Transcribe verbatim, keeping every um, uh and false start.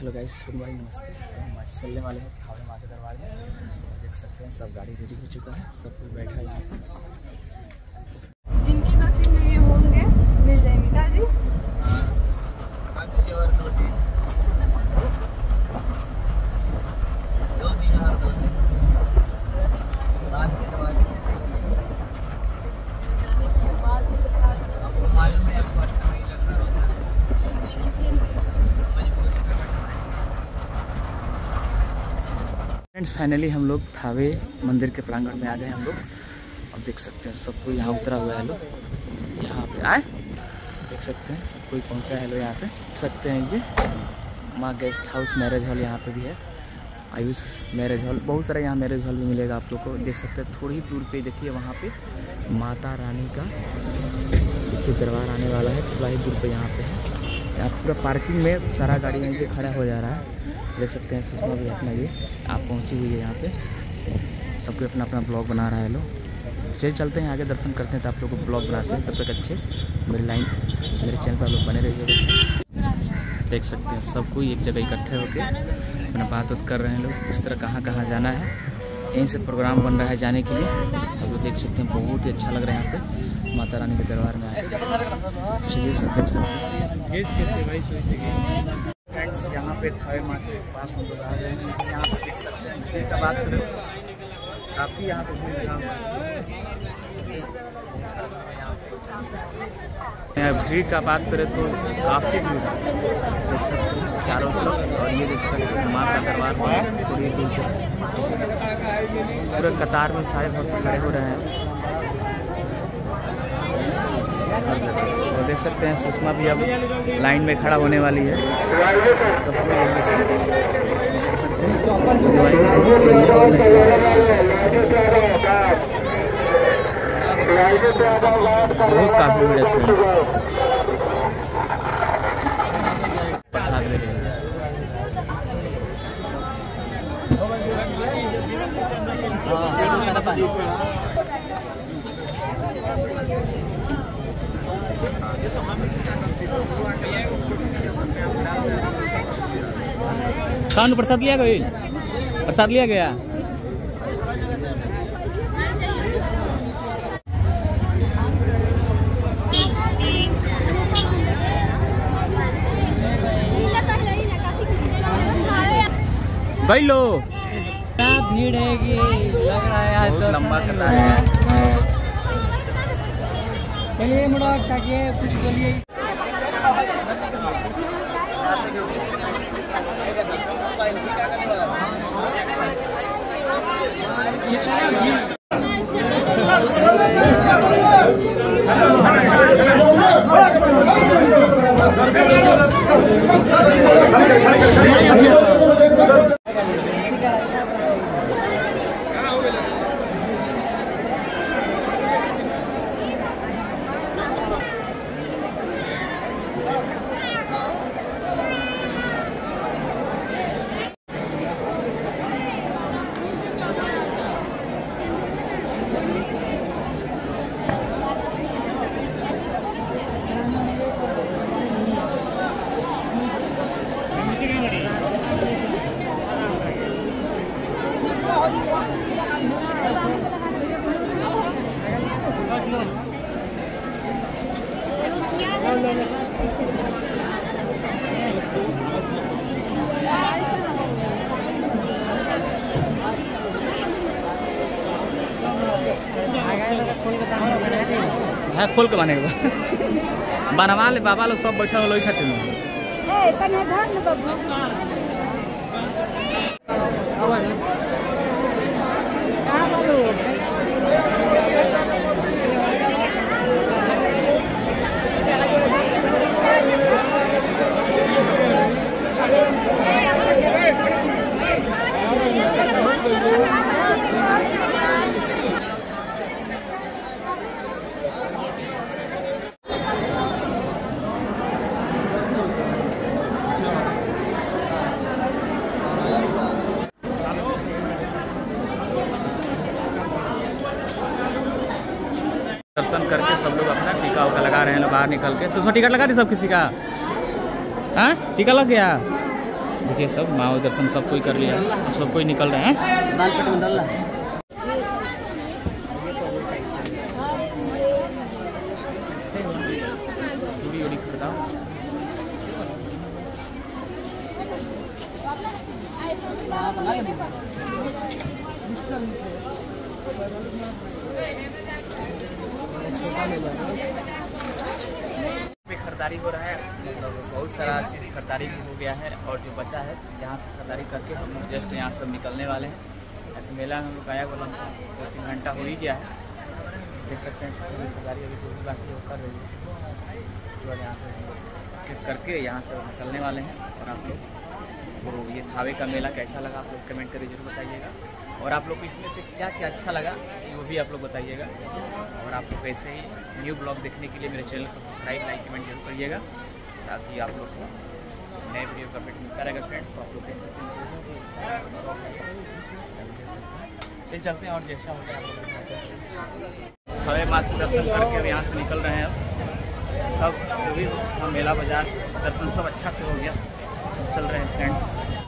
Hello guys, good morning, नमस्ते। तो हम आज चलने वाले हैं थावे माता दरबार में। तो देख सकते हैं सब गाड़ी रेडी हो चुका है, सब कुछ बैठा है यहाँ पे। जिनकी नसीब में ये होंगे मिल जाएंगे ना जी। और दो दिन दो दिन और दो दिन बाद में दवा आपको मालूम है, आपको अच्छा नहीं लग रहा होता। फ्रेंड्स, फाइनली हम लोग थावे मंदिर के प्रांगण में आ गए हम लोग। अब देख सकते हैं सबको यहाँ उतरा हुआ है लोग, यहाँ पे आए देख सकते हैं सब कोई पहुँचा है लोग यहाँ पे। देख सकते हैं ये माँ गेस्ट हाउस मैरिज हॉल यहाँ पे भी है, आयुष मैरिज हॉल, बहुत सारा यहाँ मैरिज हॉल भी मिलेगा आप लोग को। देख सकते हैं थोड़ी ही दूर पे देखिए वहाँ पे माता रानी का देखिए दरबार आने वाला है, थोड़ा ही दूर पे यहाँ पे है। यहाँ पूरा पार्किंग में सारा गाड़ी यहीं पे खड़ा हो जा रहा है। देख सकते हैं सुषमा भी अपना ये आप पहुँची हुई है यहाँ पे, सबको अपना अपना ब्लॉग बना रहा है लोग। चलिए चलते हैं आगे, दर्शन करते हैं तो आप लोग को ब्लॉग बनाते हैं। तब तक अच्छे मेरी लाइन मेरे चैनल पर लोग बने रहिएगा। देख सकते हैं सब कोई एक जगह इकट्ठे होकर अपना बात बात कर रहे हैं लोग, किस तरह कहाँ कहाँ जाना है। यहीं से प्रोग्राम बन रहा है जाने के लिए। तो लोग देख सकते हैं बहुत ही अच्छा लग रहा है यहाँ पे माता रानी के दरबार में आए। चलिए सब देख सकते हैं फ्रेंड्स, यहाँ पे थावे माता के पास हम लोग आ गए हैं। यहाँ पे देख सकते हैं भीड़ का बात करें काफ़ी यहाँ पे भीड़ लगा हुआ है। भीड़ का बात करें तो काफ़ी भीड़ देख सकते हैं चारों तरफ। और ये देख सकते हैं माँ का दरबार थोड़ी दूर पे पूरे कतार में सारे भक्त खड़े हो रहे हैं। तो देख सकते हैं सुषमा भी अब लाइन में खड़ा होने वाली है। सबको यहाँ से देख सकते हैं बहुत काफी भीड़ है फ्रेंड्स। प्रसाद ले लेंगे। कौन प्रसाद लिया गया? प्रसाद लिया गया। भाई लो क्या भीड़ है कि लग रहा है आज तो लंबा कर रहा है। चलिए मुड़ा ताकि कुछ बोलिए। है खोल के बने बनवा ले बाबा लोग सब बैठा लोग खाते हैं। दर्शन करके सब लोग अपना टीका उका लगा रहे हैं लोग बाहर निकल के। सुषमा टिकट लगा दी सब किसी का? हाँ टीका लग गया। देखिए सब माँ दर्शन सब कोई कर लिया है, अब सब कोई निकल रहे हैं। दाल पेट में डालना चूड़ी उड़ी खरीदाओ। खरीदारी हो रहा है, मतलब बहुत सारा चीज़ खरीदारी भी हो गया है और जो बचा है यहाँ से खरीदारी करके हम लोग जस्ट यहाँ से निकलने वाले हैं। ऐसे मेला में हम लोग आया बोला दो तीन घंटा हो ही गया है, देख सकते हैं सब खरीदारी अभी जो भी बाकी वो कर रही है। उसके बाद यहाँ से टिकट करके यहाँ से निकलने वाले हैं। और आप लोग तो ये थावे का मेला कैसा लगा आप लोग कमेंट करके जरूर बताइएगा, और आप लोग को इसमें से क्या क्या अच्छा लगा वो भी आप लोग बताइएगा। और आप लोग ऐसे ही न्यू ब्लॉग देखने के लिए मेरे चैनल को सब्सक्राइब लाइक कमेंट जरूर करिएगा, ताकि आप लोग को नए वीडियो का अपडेट मिलता रहेगा फ्रेंड्स। तो आप लोग देख सकते हैं चल चलते हैं और जैसा होता है आप लोग हमें माँ से दर्शन करके अब यहाँ से निकल रहे हैं। अब सब जो भी मेला बाजार दर्शन सब अच्छा से हो गया, चल रहे हैं फ्रेंड्स।